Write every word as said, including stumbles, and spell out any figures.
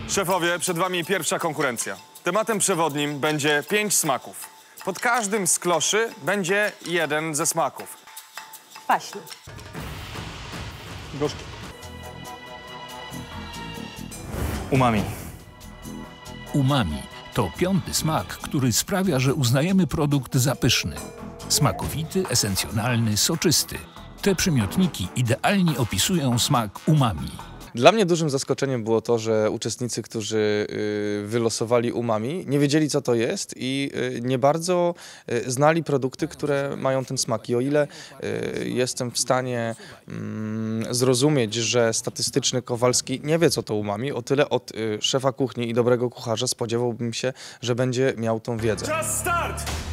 Szefowie, przed wami pierwsza konkurencja. Tematem przewodnim będzie pięć smaków. Pod każdym z kloszy będzie jeden ze smaków. Kwaśny. Gorzki. Umami. Umami to piąty smak, który sprawia, że uznajemy produkt za pyszny. Smakowity, esencjonalny, soczysty. Te przymiotniki idealnie opisują smak umami. Dla mnie dużym zaskoczeniem było to, że uczestnicy, którzy wylosowali umami, nie wiedzieli, co to jest i nie bardzo znali produkty, które mają ten smak. I o ile jestem w stanie zrozumieć, że statystyczny Kowalski nie wie, co to umami, o tyle od szefa kuchni i dobrego kucharza spodziewałbym się, że będzie miał tą wiedzę. Czas start!